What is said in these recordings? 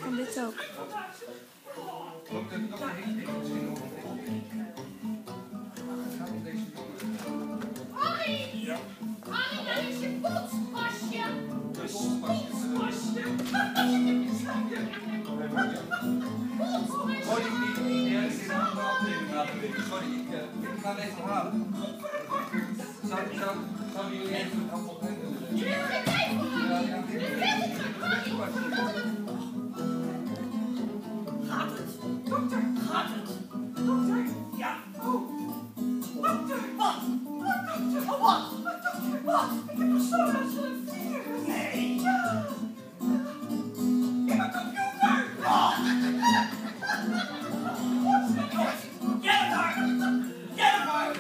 kan dit ook. Harry! Harry, daar is je potspasje! Potspasje! Sorry, ik ga het even halen. Zou jullie even een appel hebben? Je wil geen tijd voor Harry! Je wil het Harry! Gaat het? Dokter, gaat het? Dokter, ja. Oh. Dokter, wat? Wat, dokter? Oh, wat? Wat, dokter? Wat? Ik heb nog zo'n last van een virus. Nee. Ja. In mijn computer. Oh. Jij bent hard. Jij bent hard.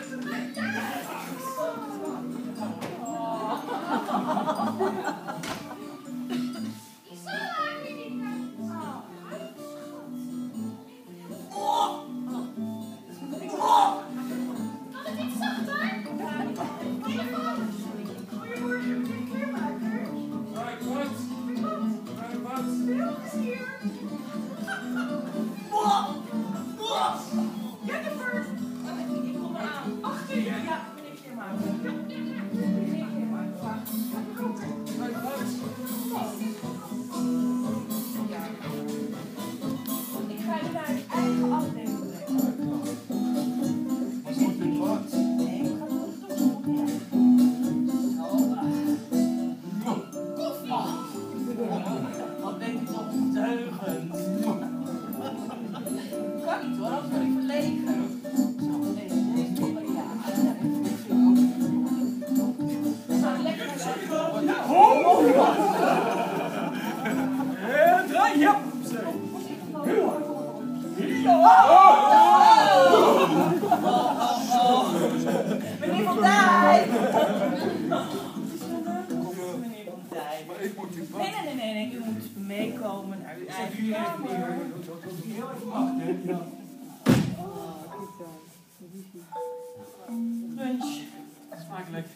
Meneer Van Dijk! Meneer Van Dijk. Nee, u moet meekomen naar uw eigen kamer. Heel even wachten. Lunch. Smakelijk.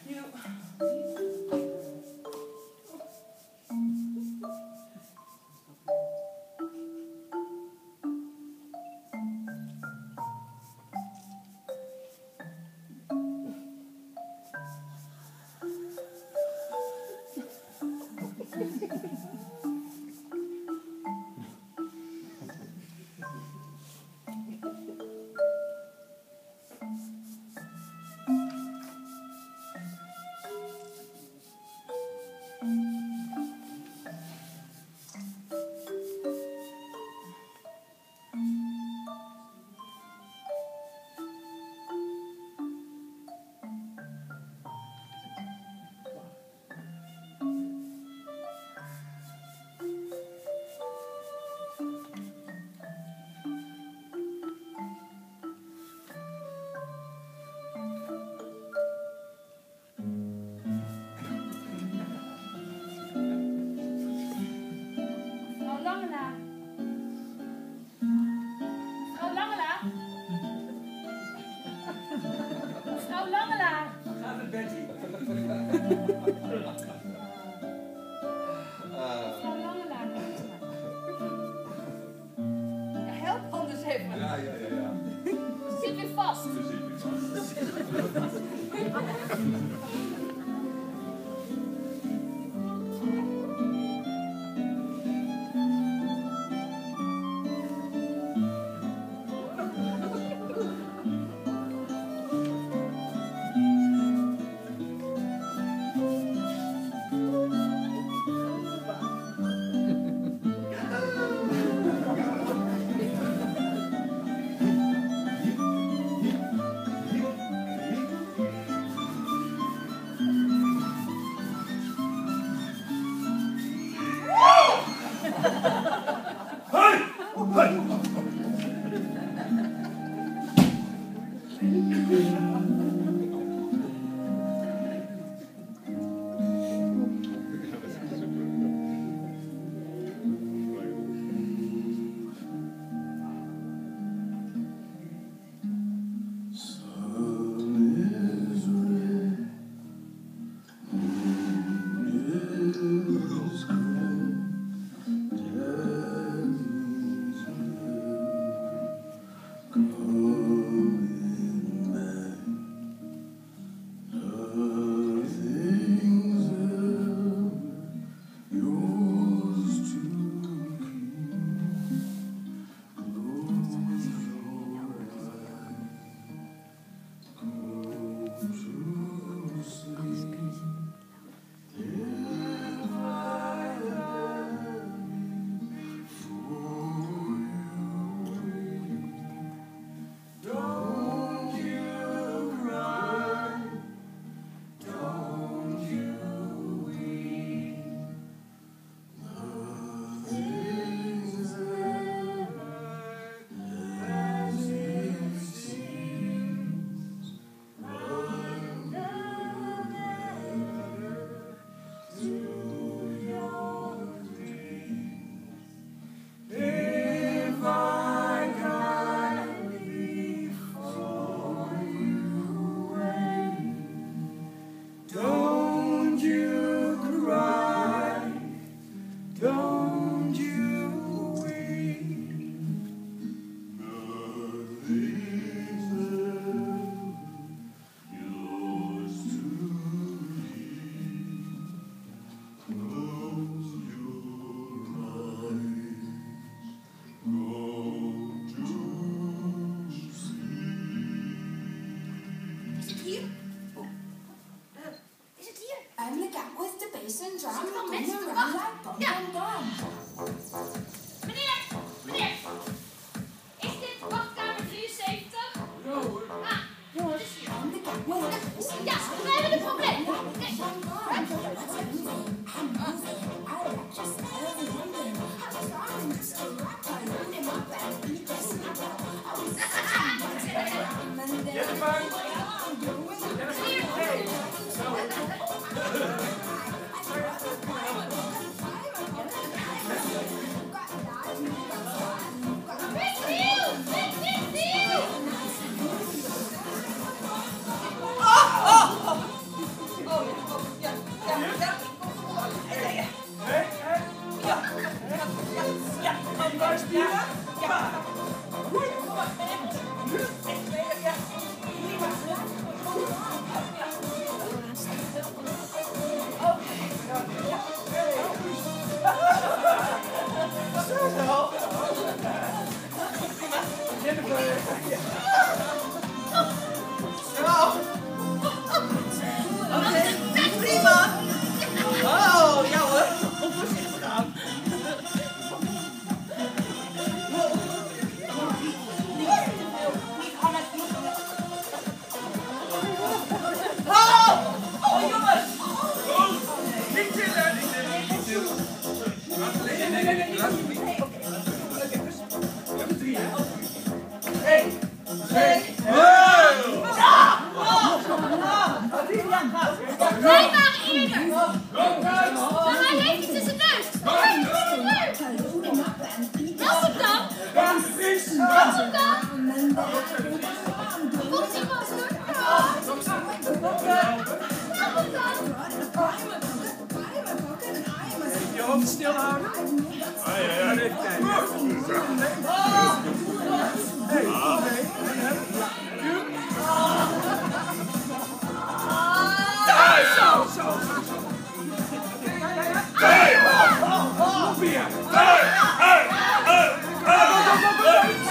Don't you weep. Nothing's ever yours to leave. Close your eyes. Go to sleep. Is het hier? Is het hier? I'm the guy with the bass and drum. Zitten er al mensen te Run wachten? like bum Ja. bum bum. Meneer! Meneer! Is dit wachtkamer 73? Ja hoor. Ah, het is hier. I'm the guy with the bass and Ja, we hebben een probleem. drum. Bum bum bum. I'm moving. I like just every one thing. I was wrong just to rock. I learned in my bed. Beat the snapper. I was such a Monday. Jennifer! I'm doing it. Oh, ja hoor. Voorzichtig aan. Oh, jongens. Niet tillen, niet tillen, niet tillen. Nee, laat het niet. We hebben 3, hè? 1, 2, Wij waren eerder. Maar hij heeft iets in zijn neus. Hij heeft iets in zijn neus. Was het dan? Was het dan? Komt die masker? Je hoofd stil houden. Ja, even kijken. Weer.